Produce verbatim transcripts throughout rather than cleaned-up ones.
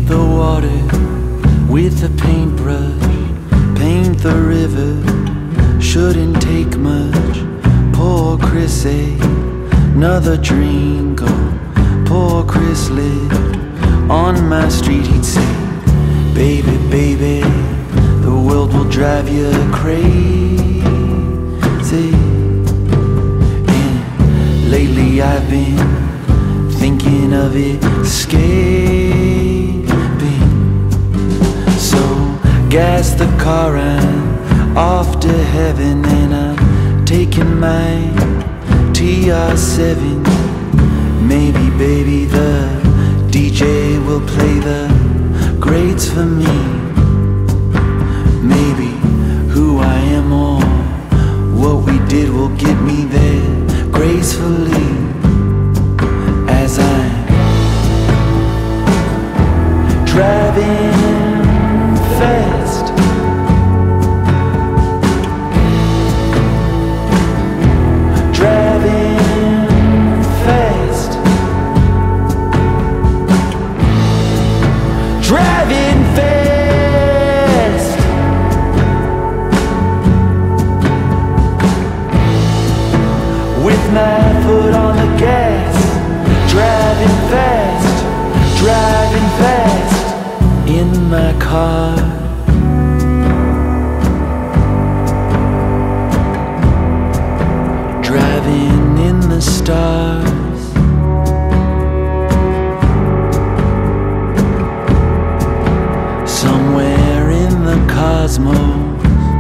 the water with a paintbrush, paint the river, shouldn't take much. Poor Chris ate another drink, oh, poor Chris lived on my street. He'd say, baby, baby, the world will drive you crazy. And lately I've been thinking of escaping. So gas the car, I'm off to heaven, and I'm taking my T R seven. Maybe, baby, the D J will play the greats for me. Maybe who I am or what we did will get me there gracefully, as I'm driving fast, driving fast, driving fast, with my foot on the gas, driving fast, driving fast in my car. Driving in the stars, somewhere in the cosmos,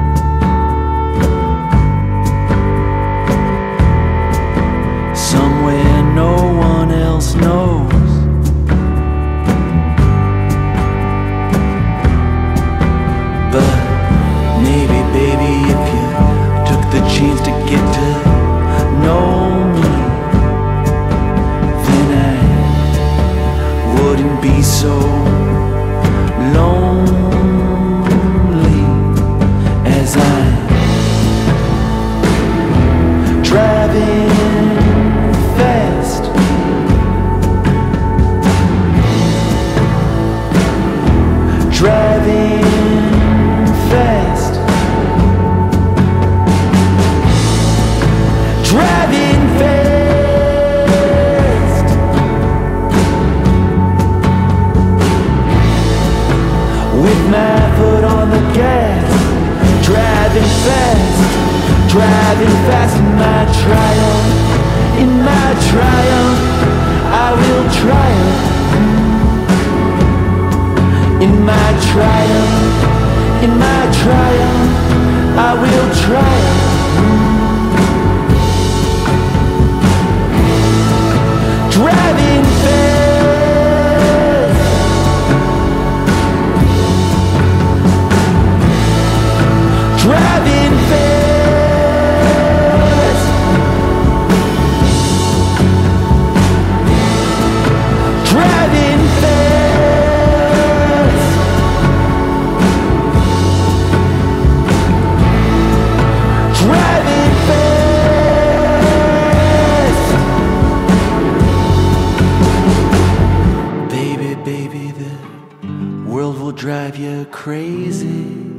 somewhere no one else knows. But maybe, baby, if you took the chance to get to know me, then I wouldn't be so lonely, as I'm driving fast, driving fast, driving fast, with my foot on the gas, driving fast, driving fast. In my triumph, in my triumph, I will triumph. In my triumph, in my triumph, I will triumph. Driving fast, driving fast, driving fast, driving fast. Baby, baby, the world will drive you crazy.